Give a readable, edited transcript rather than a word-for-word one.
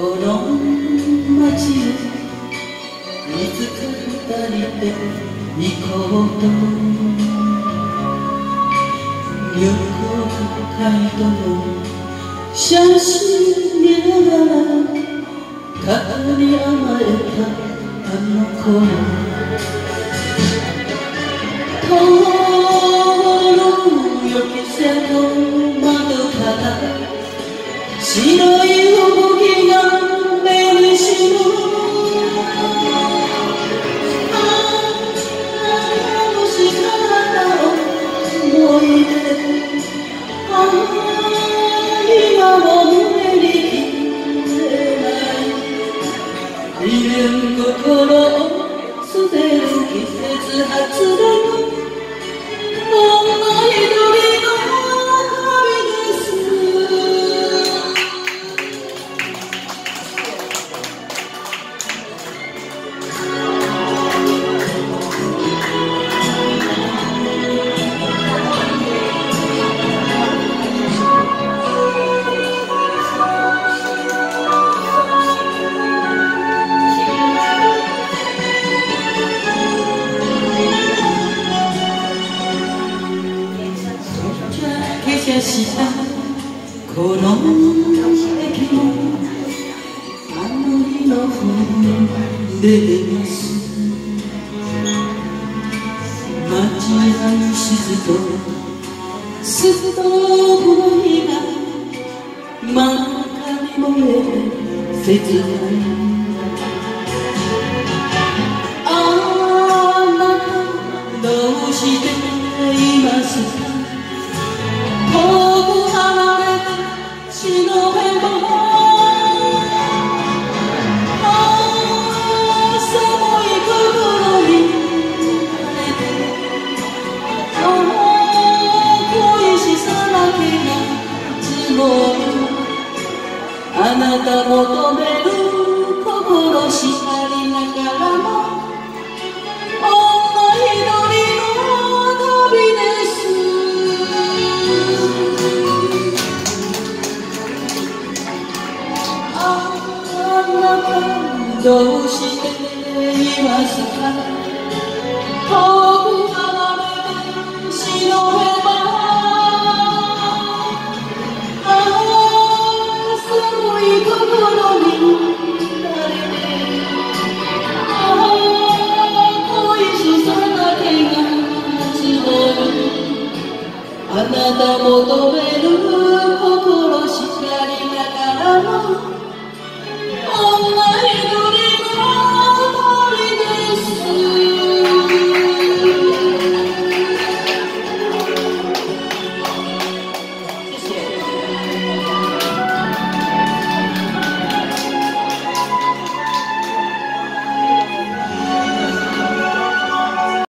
この街をいつか二人で行こうと旅行会との写真見ながら肩に甘えたあの頃通る予期せぬ窓から白い動きが目にしむあのしから思い出あ今も胸に消えない未練心を捨てる季節外れの女一人の旅です下したこの駅もあの日の船出てます街の静とストーブの火が真っ赤に燃えて切ないあなたどうしていますか遠く離れて死のへば寒い心に慣れて恋しさだけが積もるあなた求める心しかりながらも女一人の旅ですどうしていますか遠く離れて死のへば寒い心に慣れて恋しさだけが募るあなた求める心しかりながらも